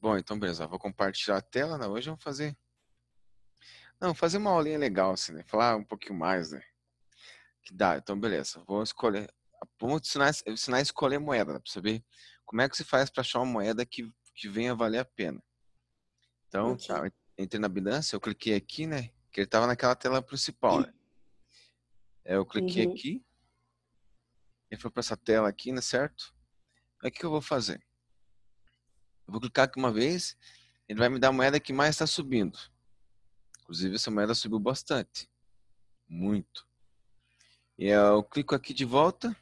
Bom, então beleza. Vou compartilhar a tela, né? Hoje vamos fazer... Não, fazer uma aulinha legal, assim, né? Falar um pouquinho mais, né? Que dá. Então, beleza. Vou escolher... Vamos ensinar a escolher moeda, né? Pra saber como é que se faz para achar uma moeda que venha valer a pena. Então, Ok. tá. Entrei na Binance, eu cliquei aqui, né? Que ele tava naquela tela principal, né? Eu cliquei Uhum. aqui. Ele foi para essa tela aqui, né? Certo? Aí o que eu vou fazer? Eu vou clicar aqui uma vez. Ele vai me dar a moeda que mais está subindo. Inclusive, essa moeda subiu bastante. Muito. E eu clico aqui de volta,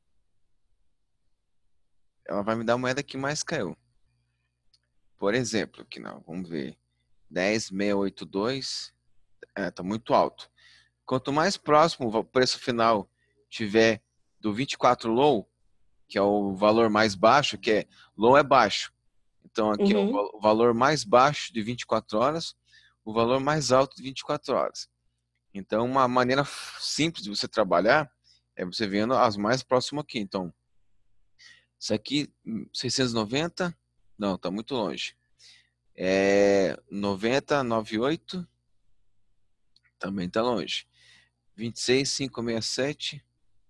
ela vai me dar a moeda que mais caiu. Por exemplo, aqui não, vamos ver. 10,682, tá muito alto. Quanto mais próximo o preço final tiver do 24 low, que é o valor mais baixo, que é low é baixo. Então aqui é Uhum. o valor mais baixo de 24 horas, o valor mais alto de 24 horas. Então uma maneira simples de você trabalhar é você vendo as mais próximas aqui. Então isso aqui, 690, não, tá muito longe. 90, 98, também tá longe. 26,567,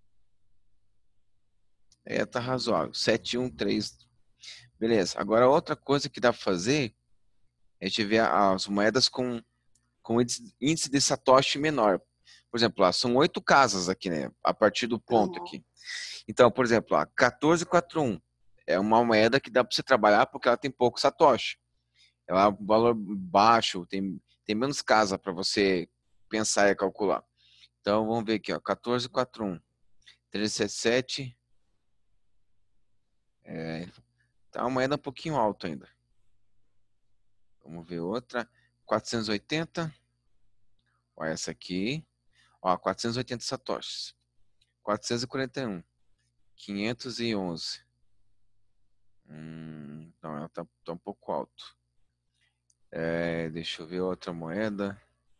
tá razoável. 713, beleza. Agora outra coisa que dá para fazer é a gente ver as moedas com índice de Satoshi menor. Por exemplo, lá são 8 casas aqui, né? A partir do ponto Aham. aqui. Então, por exemplo, a 1441 é uma moeda que dá para você trabalhar porque ela tem pouco Satoshi. Ela é um valor baixo, tem menos casa para você pensar e calcular. Então vamos ver aqui, ó, 1441, 377, tá uma moeda um pouquinho alta ainda. Vamos ver outra, 480, ó, essa aqui, ó, 480 satoshis. 441, 511. Não, ela tá um pouco alto. Deixa eu ver outra moeda.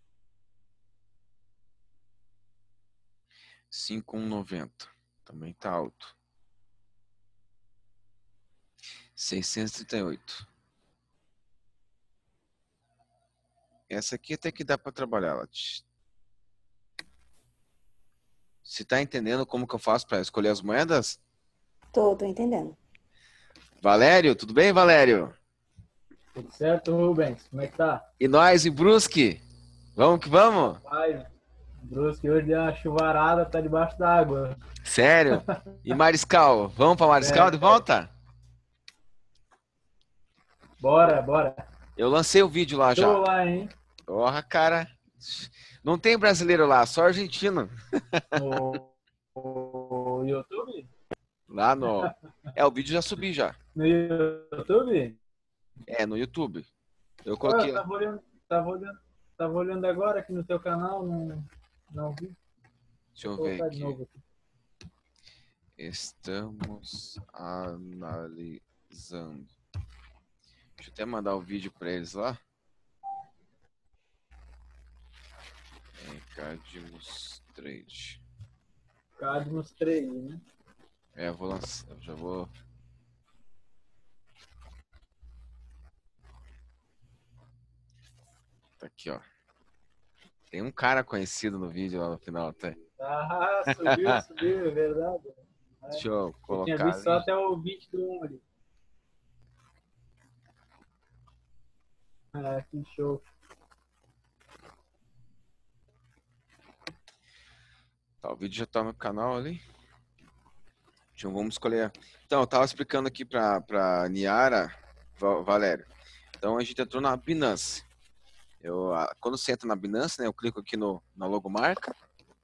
5190, também tá alto. 638. Essa aqui até que dá para trabalhar. Você tá entendendo como que eu faço para escolher as moedas? Tô entendendo. Valério, tudo bem, Valério? Tudo certo, Rubens? Como é que tá? E nós em Brusque? Vamos que vamos? Rapaz, Brusque hoje deu uma chuvarada, tá debaixo d'água. Sério? E Mariscal? Vamos para Mariscal de Sério. volta? Bora, bora. Eu lancei o vídeo lá já. Tô lá, hein? Porra, cara. Não tem brasileiro lá, só argentino. No YouTube? Lá no. O vídeo já subi já. No YouTube? No YouTube. Eu Ó, eu coloquei. tava olhando agora aqui no teu canal, não vi. Deixa Vou eu ver colocar de aqui. novo aqui. Estamos analisando. Deixa eu até mandar o vídeo para eles lá. Cadmus Trade. Cadmus 3, né? Eu vou lançar. Eu já vou. Tá aqui, ó. Tem um cara conhecido no vídeo lá no final até. Ah, subiu, é verdade. Deixa eu Eu tinha colocar visto só ali. até o 21 ali. Ah, que show. Tá, o vídeo já tá no canal ali. Então vamos escolher. Então, eu tava explicando aqui pra Niara, Valério. Então a gente entrou na Binance. Quando você entra na Binance, né, eu clico aqui na logomarca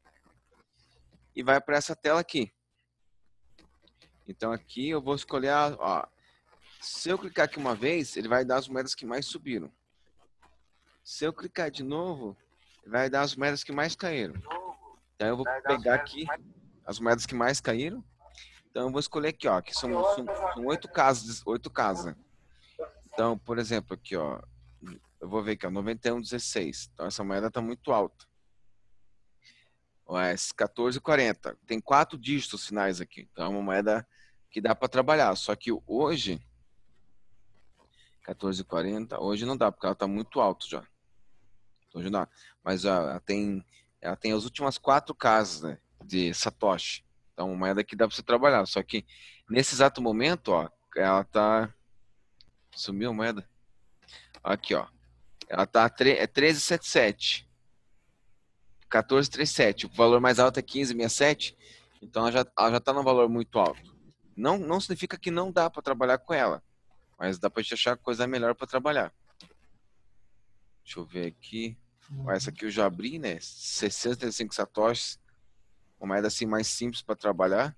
e vai para essa tela aqui. Então aqui eu vou escolher ó, se eu clicar aqui uma vez, ele vai dar as moedas que mais subiram. Se eu clicar de novo, ele vai dar as moedas que mais caíram. Então eu vou pegar aqui as moedas que mais caíram. Então eu vou escolher aqui, ó, que são 8 casas, 8 casas, né? Então, por exemplo, aqui, ó, eu vou ver aqui, ó, 91,16. Então essa moeda está muito alta. Ó, é 14,40. Tem 4 dígitos finais aqui. Então é uma moeda que dá para trabalhar. Só que hoje 14,40. Hoje não dá, porque ela tá muito alto já. Hoje não dá. Mas ela tem as últimas 4 casas, né, de Satoshi. Então, uma moeda que dá para você trabalhar. Só que nesse exato momento, ó, ela tá. Sumiu a moeda? Aqui, ó. Ela tá 13,77. 14,37. O valor mais alto é 15,67. Então ela já tá num valor muito alto. Não significa que não dá para trabalhar com ela, mas dá para gente achar coisa melhor para trabalhar. Deixa eu ver aqui. Ó, essa aqui eu já abri, né? 65 satoshis. Uma moeda assim mais simples para trabalhar.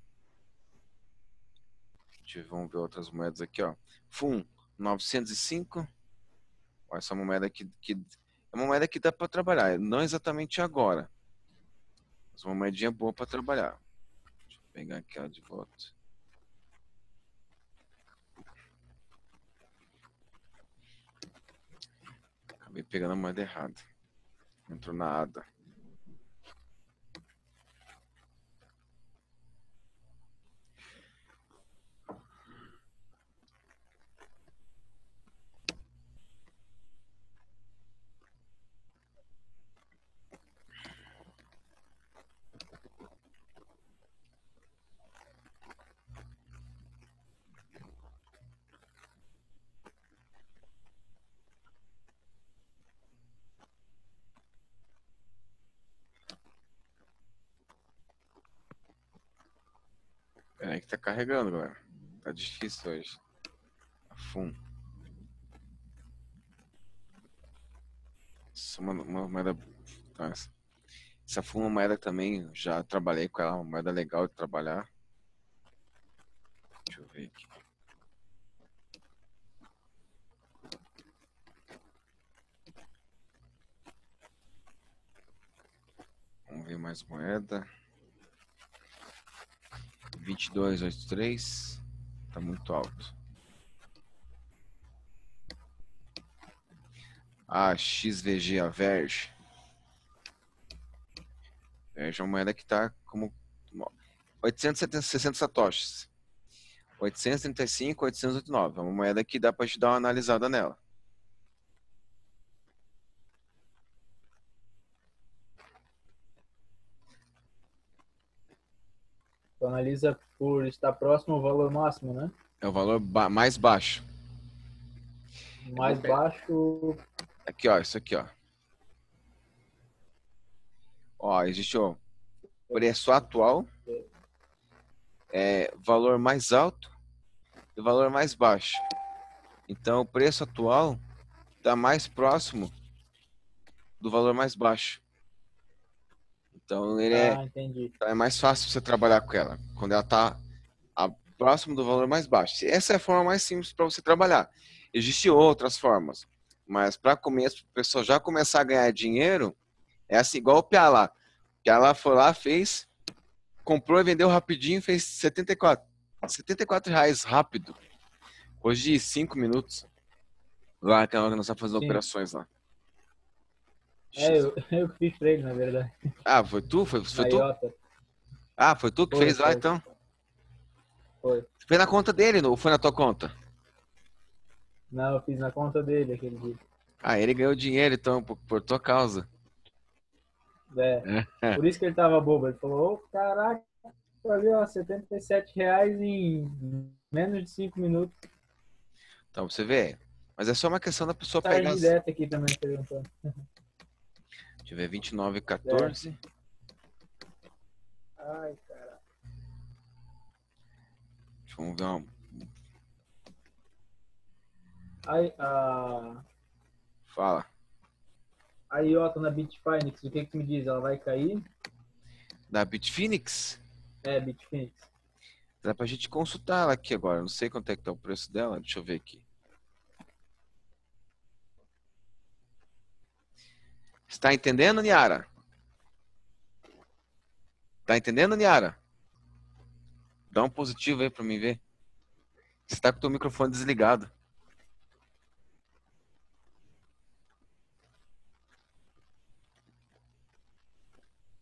Vamos ver outras moedas aqui, ó. FUN 905. Ó, essa é uma moeda que é uma moeda que dá para trabalhar. Não exatamente agora, mas uma moedinha boa para trabalhar. Deixa eu pegar aqui ela de volta. Acabei pegando a moeda errada. Entrou na ADA. Peraí que tá carregando, galera. Tá difícil hoje. A FUN. Essa é uma moeda. Tá, essa FUN é uma moeda que também já trabalhei com ela. Uma moeda legal de trabalhar. Deixa eu ver aqui. Vamos ver mais moeda. 22,83. Tá muito alto. A XVG, a Verge. Verge é uma moeda que tá como 860 satoshis. 835, 889. É uma moeda que dá pra te dar uma analisada nela. Tu analisa por estar próximo ao valor máximo, né? É o valor mais baixo. Mais baixo. Aqui, ó, isso aqui, ó. Ó, existe o preço atual, valor mais alto e valor mais baixo. Então, o preço atual está mais próximo do valor mais baixo. Então, ele Entendi. é mais fácil você trabalhar com ela, quando ela está próximo do valor mais baixo. Essa é a forma mais simples para você trabalhar. Existem outras formas, mas para começo, a pessoa já começar a ganhar dinheiro, é assim, igual o Piá lá. O Piá lá foi lá, fez, comprou e vendeu rapidinho, fez 74 reais rápido. Hoje de 5 minutos. Lá que nós estamos fazendo Sim. operações lá. Eu que fiz pra ele, na verdade. Ah, foi tu? Foi Na tu? IOTA. Ah, foi tu que fez lá, Foi. então? Foi. Foi na conta dele, ou foi na tua conta? Não, eu fiz na conta dele aquele dia. Ah, ele ganhou dinheiro, então, por tua causa. É. É. Por isso que ele tava bobo. Ele falou, ô, caraca, ali, ó, R$ 77 em menos de 5 minutos. Então, você vê. Mas é só uma questão da pessoa pegar Tarde direto aqui também perguntando. Deixa eu ver, 29,14. Ai, cara. Vamos ver uma... Aí, Fala. a IOTA na Bitfinex, o que que me diz? Ela vai cair? Da Bitfinex? Bitfinex. Dá pra gente consultar ela aqui agora. Não sei quanto é que tá o preço dela. Deixa eu ver aqui. Está entendendo, Niara? Tá entendendo, Niara? Dá um positivo aí pra mim ver. Você tá com o teu microfone desligado.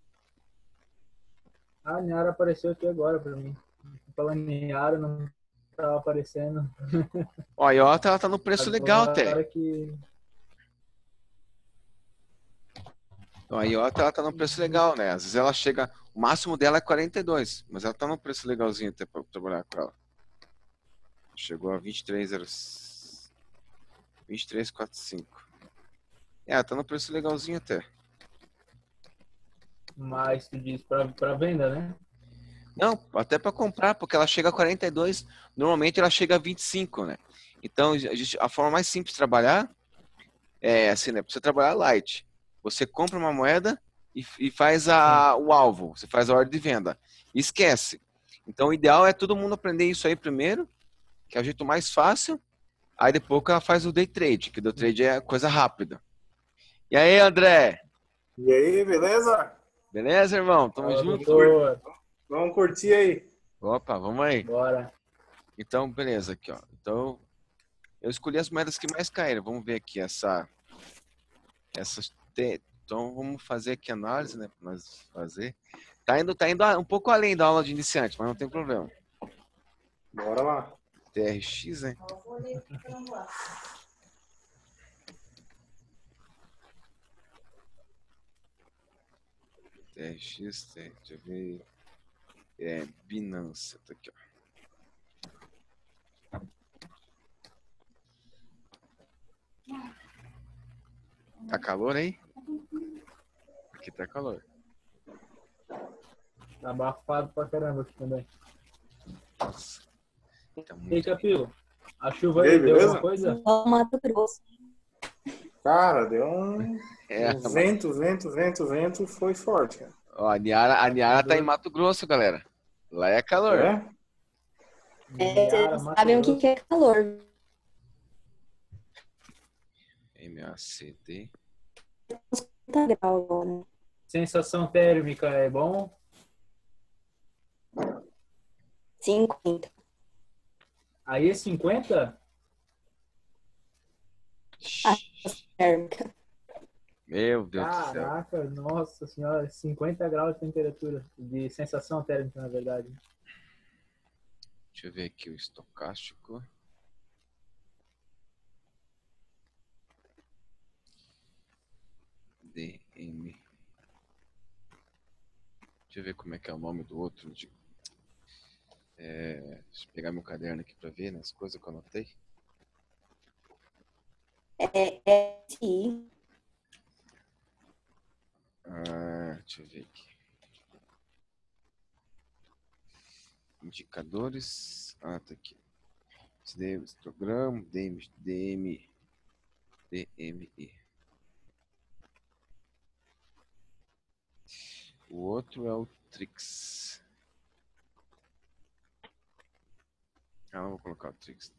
A Niara apareceu aqui agora pra mim. Falando em Niara, não tava aparecendo. Ó, a IOTA ela tá no preço legal até. Agora que... Ó, a IOTA ela tá no preço legal, né? Às vezes ela chega, o máximo dela é 42, mas ela tá no preço legalzinho até para trabalhar com ela. Chegou a 23,45. É, tá no preço legalzinho até. Mas tu diz pra venda, né? Não, até para comprar, porque ela chega a 42, normalmente ela chega a 25, né? Então, a forma mais simples de trabalhar é assim, né? Pra você trabalhar light, você compra uma moeda e faz Sim. o alvo, você faz a ordem de venda. E esquece. Então, o ideal é todo mundo aprender isso aí primeiro, que é o jeito mais fácil. Aí depois ela faz o day trade, que o day trade é coisa rápida. E aí, André? E aí, beleza? Beleza, irmão? Tamo Fala, junto? doutor. Vamos curtir aí. Opa, vamos aí. Bora. Então, beleza, aqui, ó. Então, eu escolhi as moedas que mais caíram. Vamos ver aqui essas. Então, vamos fazer aqui a análise, né? Para nós fazer. Tá indo um pouco além da aula de iniciante, mas não tem problema. Bora lá. TRX, né? TRX, deixa eu ver. Binance, tá aqui, ó. Tá calor aí? Aqui tá calor. Tá abafado pra caramba aqui também. Nossa. Tá E aí, muito... Capilo? A chuva E aí, aí deu beleza? alguma coisa? Igual o Mato Grosso. Cara, deu um É, vento, foi forte, cara. ó, a Niara tá em Mato Grosso, galera. Lá é calor. É? Niara, Vocês Mato sabem o Grosso. que é calor. MACD. 30 graus agora. Sensação térmica é bom? 50. Aí é 50? A térmica. Meu Deus do céu. Caraca, nossa senhora, 50 graus de temperatura, de sensação térmica, na verdade. Deixa eu ver aqui o estocástico. DM. Deixa eu ver como é que é o nome do outro. Deixa eu pegar meu caderno aqui pra ver, né, as coisas que eu anotei. SI. Deixa eu ver aqui. Indicadores. Tá aqui. Histograma, DMI. O outro é o Trix. Não vou colocar o Trix.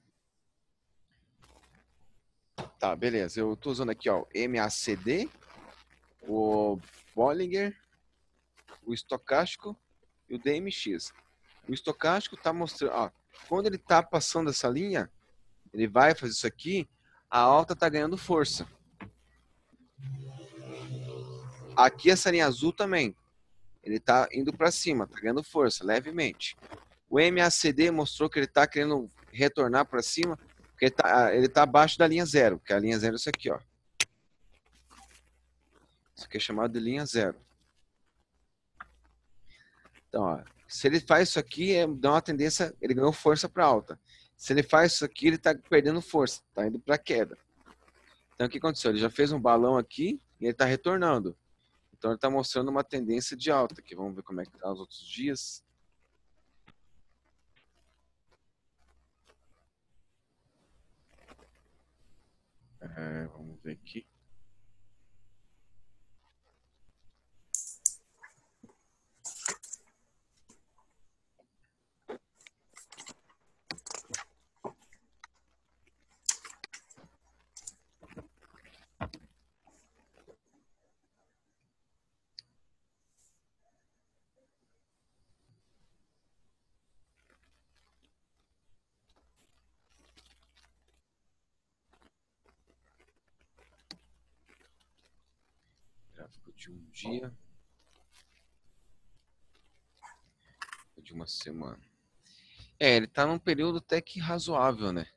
Tá, beleza. Eu tô usando aqui, ó, MACD, o Bollinger, o estocástico e o DMX. O estocástico tá mostrando, ó, quando ele tá passando essa linha, ele vai fazer isso aqui, a alta tá ganhando força. Aqui essa linha azul também, ele tá indo para cima, tá ganhando força, levemente. O MACD mostrou que ele tá querendo retornar para cima, porque ele tá abaixo da linha zero, que a linha zero é isso aqui, ó. Isso aqui é chamado de linha zero. Então, ó, se ele faz isso aqui, dá uma tendência, ele ganhou força para alta. Se ele faz isso aqui, ele está perdendo força, está indo para queda. Então, o que aconteceu? Ele já fez um balão aqui e ele está retornando. Então, ele está mostrando uma tendência de alta aqui. Vamos ver como é que está os outros dias. Vamos ver aqui. Gráfico de um dia. De uma semana. Ele tá num período até que razoável, né?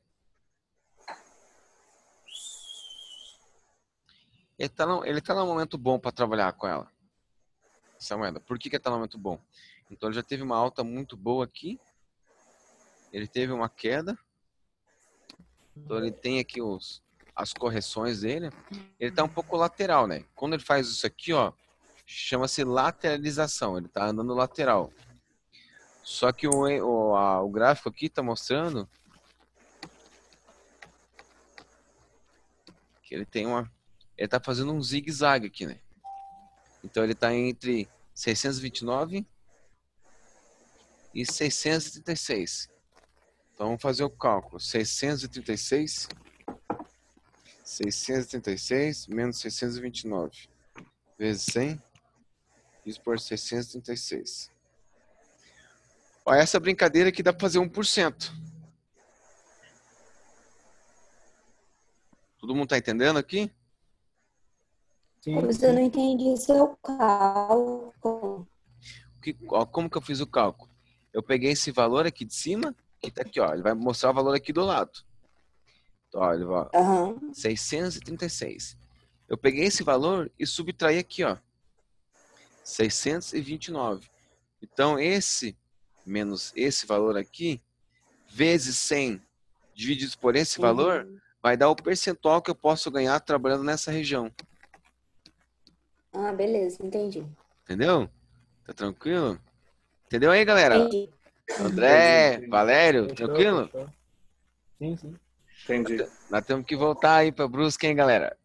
Ele tá num momento bom para trabalhar com ela, essa moeda. Por que que tá num momento bom? Então ele já teve uma alta muito boa aqui, ele teve uma queda, então ele tem aqui as correções dele. Ele tá um pouco lateral, né? Quando ele faz isso aqui, ó, chama-se lateralização, ele tá andando lateral. Só que o gráfico aqui tá mostrando que ele tá fazendo um zigue-zague aqui, né? Então ele tá entre 629 e 636. Então vamos fazer o cálculo. 636 menos 629 vezes 100 isso por 636. Ó, essa brincadeira aqui dá para fazer 1%. Todo mundo tá entendendo aqui? Sim, Mas eu não entendi seu cálculo. Como que eu fiz o cálculo? Eu peguei esse valor aqui de cima, que tá aqui, ó. Ele vai mostrar o valor aqui do lado. Então, ó, ele vai, Aham. 636. Eu peguei esse valor e subtraí aqui, ó. 629. Então, esse menos esse valor aqui, vezes 100 divididos por esse valor, vai dar o percentual que eu posso ganhar trabalhando nessa região. Ah, beleza, entendi. Entendeu? Tá tranquilo? Entendeu aí, galera? Entendi. André, Entendi. Valério, fechou, tranquilo? fechou. Sim, sim. Entendi. Nós temos que voltar aí pra Brusque, hein, galera?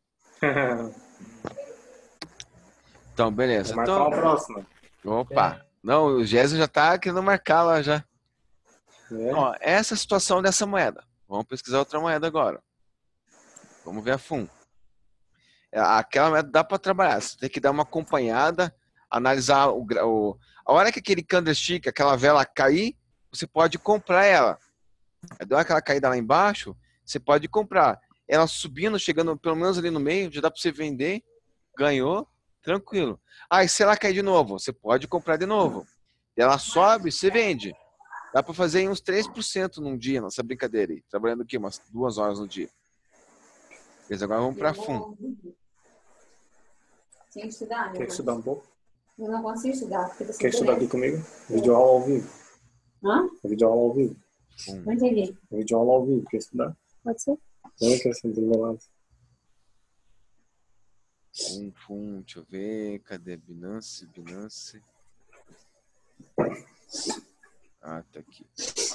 Então, beleza. Vou marcar uma próxima. Opa. Não, o Gésio já tá querendo marcar lá já. Né? Ó, essa é a situação dessa moeda. Vamos pesquisar outra moeda agora. Vamos ver a fundo. Aquela moeda dá para trabalhar. Você tem que dar uma acompanhada, analisar a hora que aquele candlestick, aquela vela cair, você pode comprar ela. Deu aquela caída lá embaixo, você pode comprar. Ela subindo, chegando pelo menos ali no meio, já dá para você vender. Ganhou, tranquilo. E se ela cair de novo, você pode comprar de novo. Ela sobe, você vende. Dá para fazer uns 3% num dia nessa brincadeira aí. Trabalhando aqui umas 2 horas no dia. Beleza, agora vamos para fundo. Tem que estudar, Quer estudar um pouco? Eu não consigo estudar, porque você Quer estudar aqui comigo? Vídeo aula ao vivo. Hã? Vídeo aula ao vivo. Não entendi. Vídeo aula ao vivo. Quer estudar? Pode ser? Não quer sentar do meu lado. Deixa eu ver. Cadê Binance? Tá aqui.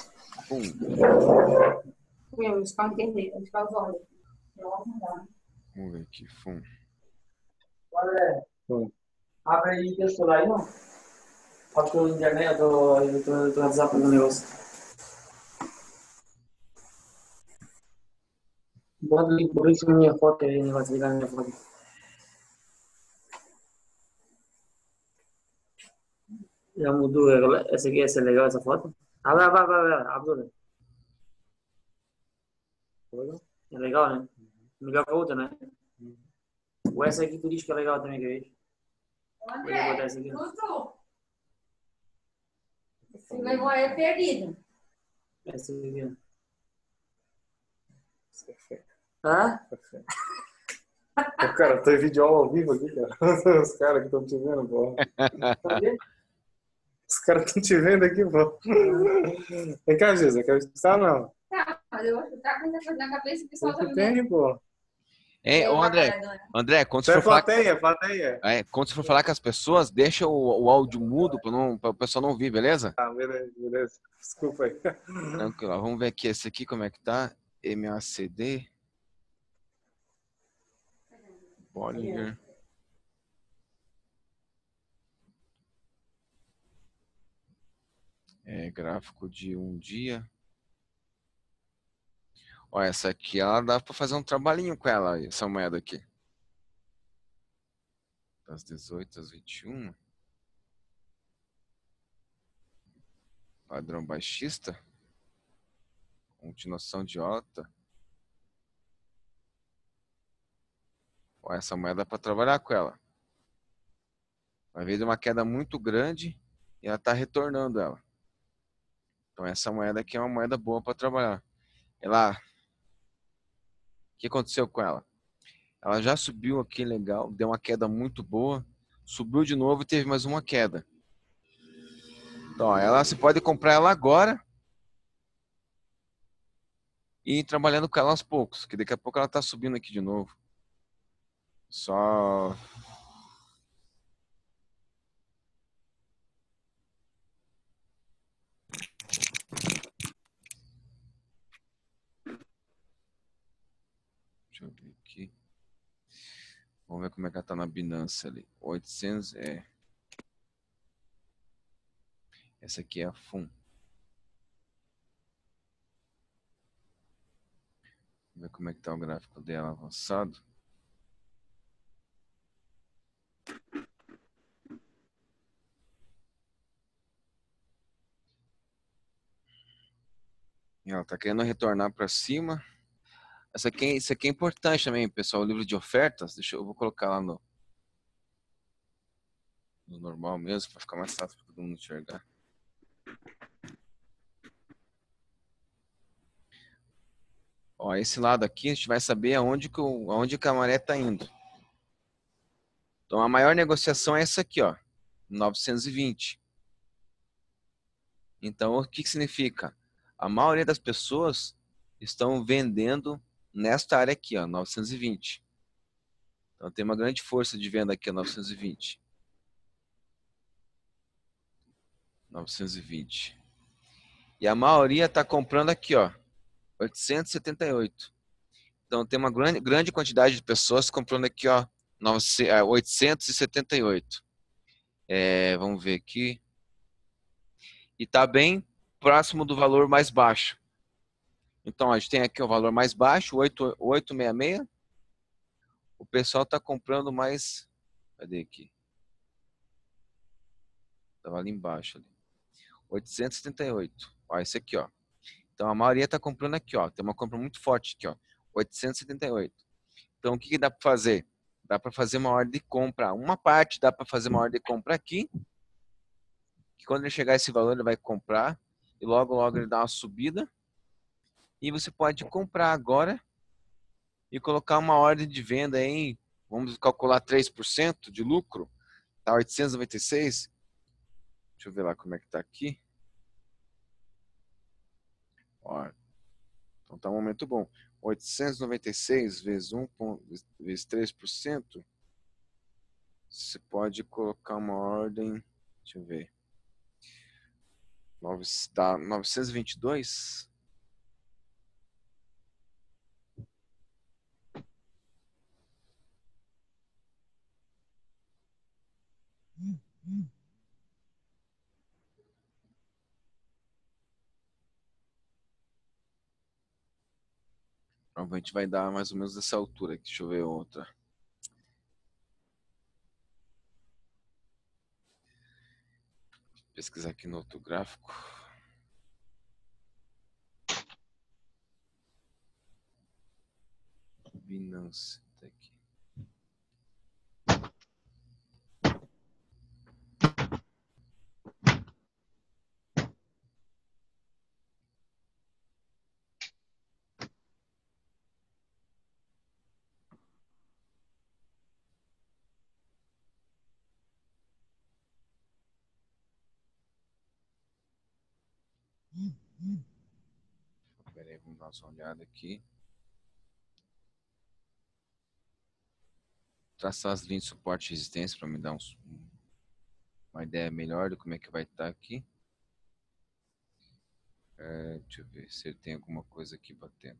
Eu escola internet, eu escola olhos. Vamos ver aqui. Olha, Hum. abre aí teu celular aí, não? Acho que eu internet, eu tô no WhatsApp do negócio. Bota ali por isso minha foto aí, negócio de ligar minha foto. Já mudou, essa aqui, essa é legal, essa foto? Vai, abre. É legal, né? Melhor que a outra, né? Ou essa aqui tu diz que é legal também, que eu vejo. Vou botar essa aqui. Se memória é perdida. Essa aqui, ó. Isso é fé. Hã? Ô, cara, tem vídeo aula ao vivo aqui, cara. Os caras que estão te vendo, pô. Os caras estão te vendo aqui, pô. Vem cá, Gisa, quer escutar não? Tá, mas eu tá com essa coisa na cabeça que o pessoal O tá que me tem, pô? Ô, André, quando Isso você é for falar, plateia. quando você for falar com as pessoas, deixa o áudio mudo para o pessoal não ouvir, beleza? Ah, beleza. Desculpa aí. Tranquilo. Ó, vamos ver aqui esse aqui como é que tá. MACD. Bollinger. Gráfico de um dia. Ó, essa aqui, ela dá para fazer um trabalhinho com ela, essa moeda aqui. Das 18 às 21. Padrão baixista. Continuação de alta. Ó, essa moeda dá para trabalhar com ela. Vai ver de uma queda muito grande e ela está retornando ela. Então essa moeda aqui é uma moeda boa para trabalhar. Ela, o que aconteceu com ela? Ela já subiu aqui legal, deu uma queda muito boa, subiu de novo e teve mais uma queda. Então, ó, ela, você pode comprar ela agora e ir trabalhando com ela aos poucos, que daqui a pouco ela tá subindo aqui de novo. Só deixa eu ver aqui. Vamos ver como é que ela tá na Binance ali. 800 é. Essa aqui é a FUN. Vamos ver como é que tá o gráfico dela avançado. E ela tá querendo retornar para cima. Isso aqui é importante também, pessoal. O livro de ofertas. Eu vou colocar lá no normal mesmo, para ficar mais fácil para todo mundo enxergar. Ó, esse lado aqui a gente vai saber aonde que a maré está indo. Então a maior negociação é essa aqui, ó, 920. Então o que significa? A maioria das pessoas estão vendendo nesta área aqui, ó, 920. Então tem uma grande força de venda aqui, ó, 920. 920. E a maioria está comprando aqui, ó, 878. Então tem uma grande quantidade de pessoas comprando aqui, ó, 878. Vamos ver aqui. E está bem próximo do valor mais baixo. Então a gente tem aqui o valor mais baixo, 866. O pessoal está comprando mais. Cadê aqui? Estava ali embaixo. Ali. 878. Ó, esse aqui, ó. Então a maioria está comprando aqui, ó. Tem uma compra muito forte aqui, ó. 878. Então o que dá para fazer? Dá para fazer uma ordem de compra. Uma parte dá para fazer uma ordem de compra aqui. Que quando ele chegar a esse valor, ele vai comprar. E logo, logo ele dá uma subida. E você pode comprar agora e colocar uma ordem de venda em, vamos calcular 3% de lucro. Tá 896. Deixa eu ver lá como é que tá aqui. Ó, então tá um momento bom. 896 vezes 1, vezes 3%. Você pode colocar uma ordem, deixa eu ver. Dá 922. Provavelmente vai dar mais ou menos essa altura aqui. Deixa eu ver outra. Pesquisar aqui no outro gráfico. Binance, tá aqui. Pera aí, vamos dar uma olhada aqui. Traçar as linhas de suporte e resistência para me dar uma ideia melhor de como é que vai estar aqui. Deixa eu ver se ele tem alguma coisa aqui batendo.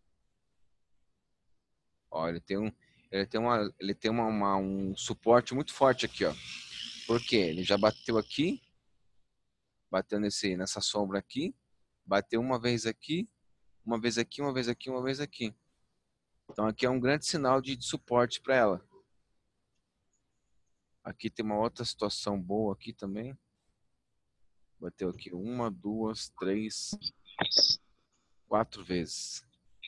Ó, ele tem um suporte muito forte aqui, ó. Por quê? Ele já bateu aqui, bateu nessa sombra aqui, bateu uma vez aqui, uma vez aqui, uma vez aqui, uma vez aqui. Então aqui é um grande sinal de suporte para ela. Aqui tem uma outra situação boa aqui também. Bateu aqui 1, 2, 3, 4 vezes.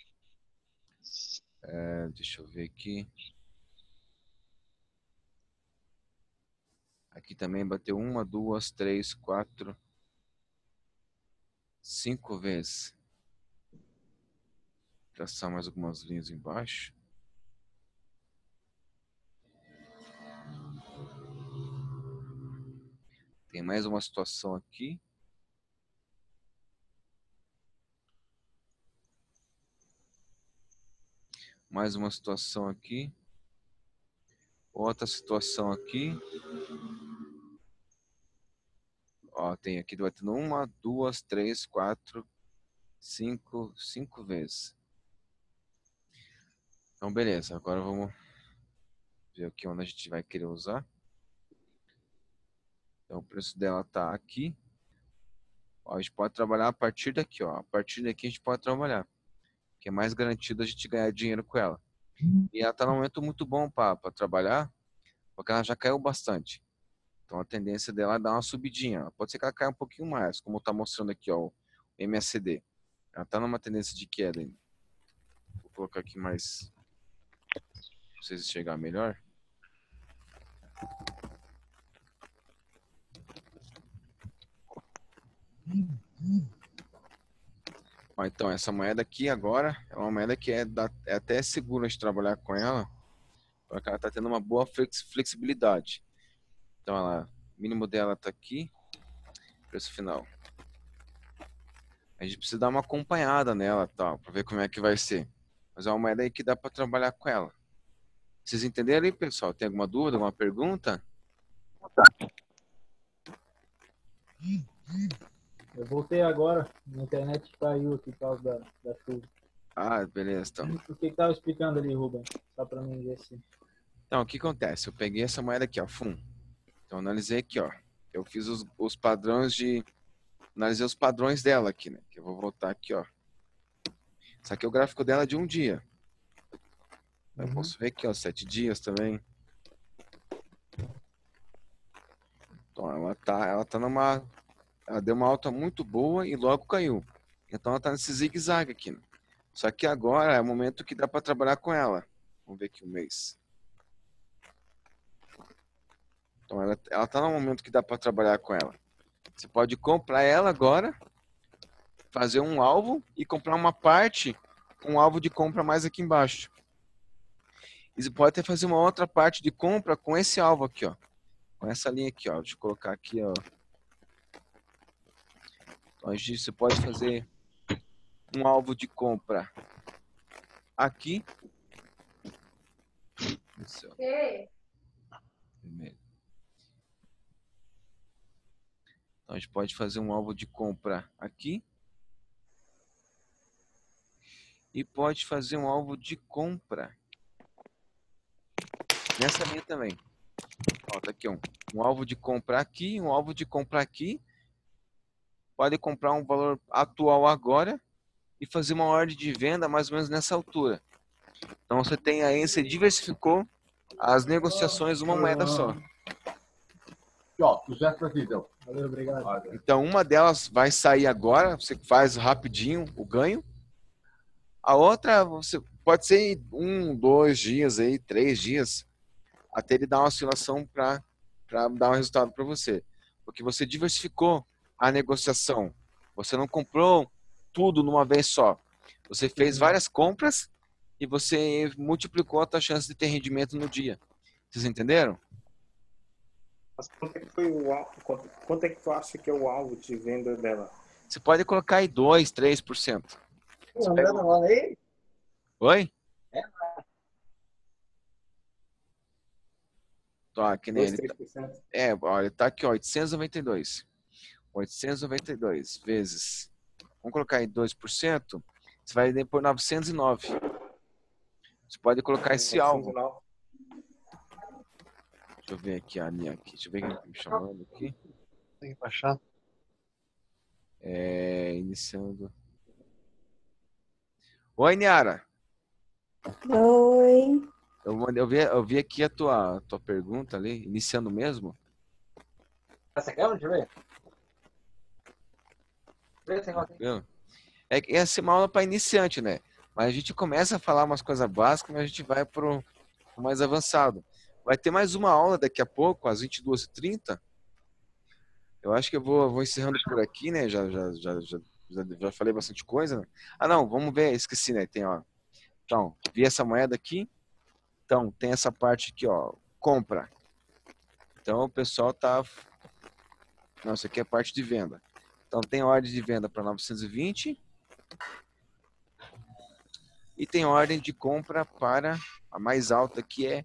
Deixa eu ver aqui. Aqui também bateu 1, 2, 3, 4. 5 vezes. Traçar mais algumas linhas embaixo. Tem mais uma situação aqui. Mais uma situação aqui. Outra situação aqui. Ó, tem aqui, vai tendo 1, 2, 3, 4, 5 vezes. Então, beleza. Agora vamos ver aqui onde a gente vai querer usar. Então, o preço dela tá aqui. Ó, a gente pode trabalhar a partir daqui, ó. A partir daqui a gente pode trabalhar. Que é mais garantido a gente ganhar dinheiro com ela. E ela tá num momento muito bom para trabalhar, porque ela já caiu bastante. Então a tendência dela é dar uma subidinha. Pode ser que ela caia um pouquinho mais, como está mostrando aqui, ó, o MACD. Ela está numa tendência de queda ainda. Vou colocar aqui mais, para vocês enxergar melhor. Ó, então essa moeda aqui agora é uma moeda que é até segura de trabalhar com ela, porque ela está tendo uma boa flexibilidade. Então ela, o mínimo dela está aqui, preço final. A gente precisa dar uma acompanhada nela, tal, para ver como é que vai ser. Mas é uma moeda aí que dá para trabalhar com ela. Vocês entenderam aí, pessoal? Tem alguma dúvida, alguma pergunta? Eu voltei agora, a internet caiu aqui por causa da chuva. Ah, beleza, então. O que estava explicando ali, Rubens? Só para mim ver se... Então, o que acontece? Eu peguei essa moeda aqui, ó, FUM. Então, analisei aqui, ó. Eu fiz os padrões de... Analisei os padrões dela aqui, né? Que eu vou voltar aqui, ó. Isso aqui é o gráfico dela de um dia. Eu posso ver aqui, ó, 7 dias também. Então, ela tá numa... Ela deu uma alta muito boa e logo caiu. Então, ela tá nesse zigue-zague aqui, né? Só que agora é o momento que dá para trabalhar com ela. Vamos ver aqui o mês. Então, ela tá no momento que dá para trabalhar com ela. Você pode comprar ela agora, fazer um alvo e comprar uma parte, um alvo de compra mais aqui embaixo. E você pode até fazer uma outra parte de compra com esse alvo aqui, ó. Com essa linha aqui, ó. Deixa eu colocar aqui, ó. Então, você pode fazer um alvo de compra aqui. Primeiro. Então, a gente pode fazer um alvo de compra aqui. E pode fazer um alvo de compra nessa linha também. Ó, tá aqui um alvo de compra aqui, um alvo de compra aqui. Pode comprar um valor atual agora e fazer uma ordem de venda mais ou menos nessa altura. Então você tem aí, você diversificou as negociações uma moeda só. Ó, sucesso pra ti, então. Valeu, obrigado. Então uma delas vai sair agora, você faz rapidinho o ganho. A outra você pode ser em 1, 2 dias aí, 3 dias, até ele dar uma oscilação para dar um resultado para você, porque você diversificou a negociação. Você não comprou tudo numa vez só. Você fez várias compras e você multiplicou a tua chance de ter rendimento no dia. Vocês entenderam? Mas quanto é que foi o alvo? Quanto é que tu acha que é o alvo de venda dela? Você pode colocar aí 2, 3%. Não, não, aí. Oi? Tá, que nem 2, ele. 3%. Olha, ele tá aqui, ó, 892. 892 vezes. Vamos colocar aí 2%. Você vai por 909. Você pode colocar esse alvo. Deixa eu ver aqui a linha aqui. Deixa eu ver quem tá me chamando aqui. Tem que baixar. Iniciando. Oi, Niara. Oi. Eu vi aqui a tua pergunta ali, iniciando mesmo. Essa aqui é onde vem? Viu? Essa é uma aula para iniciante, né? Mas a gente começa a falar umas coisas básicas, mas a gente vai pro mais avançado. Vai ter mais uma aula daqui a pouco, às 22h30. Eu acho que eu vou encerrando por aqui, né? Já Já falei bastante coisa, né? Ah, não, vamos ver, esqueci, né? Tem, ó. Então, vi essa moeda aqui. Então, tem essa parte aqui, ó, compra. Então, o pessoal tá... Não, isso aqui é a parte de venda. Então, tem ordem de venda para 920. E tem ordem de compra para a mais alta, que é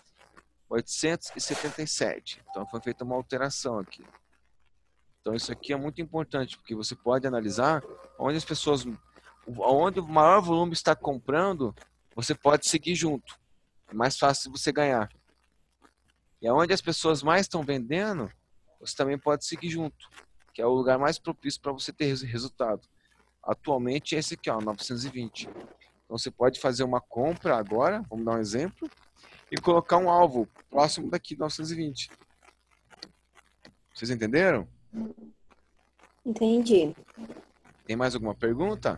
877. Então, foi feita uma alteração aqui. Então, isso aqui é muito importante, porque você pode analisar onde as pessoas... Onde o maior volume está comprando, você pode seguir junto. É mais fácil você ganhar. E aonde as pessoas mais estão vendendo, você também pode seguir junto, que é o lugar mais propício para você ter resultado. Atualmente, esse aqui, ó, 920. Então, você pode fazer uma compra agora, vamos dar um exemplo, e colocar um alvo próximo daqui, 920. Vocês entenderam? Entendi. Tem mais alguma pergunta?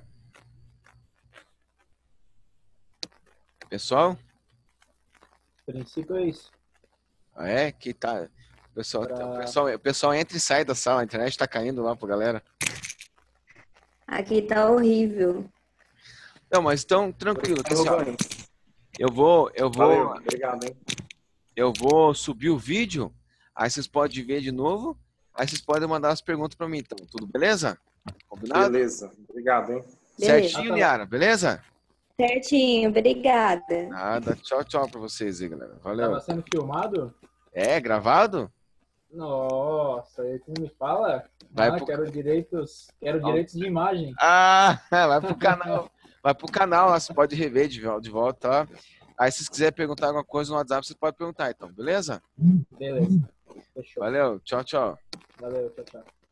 Pessoal? A princípio é isso. Ah, é? Que tá... O pessoal entra e sai da sala, a internet tá caindo lá pra galera. Aqui tá horrível. Não, mas então, tranquilo. Tá jogando. Eu vou Valeu, obrigado, hein? eu vou subir o vídeo, aí vocês podem ver de novo, aí vocês podem mandar as perguntas pra mim, então. Tudo beleza? Combinado? Beleza, obrigado, hein? Beleza. Certinho, Niara, beleza? Certinho, obrigada. Nada. Tchau, tchau pra vocês aí, galera. Valeu. Tava sendo filmado? É, gravado? Nossa, aí tu me fala? Vai pro- Quero direitos de imagem. Ah, vai pro canal. Vai pro canal lá, você pode rever de volta, ó. Aí se vocês quiserem perguntar alguma coisa no WhatsApp, vocês podem perguntar, então, beleza? Beleza. Fechou. Valeu, tchau, tchau. Valeu, tchau, tchau.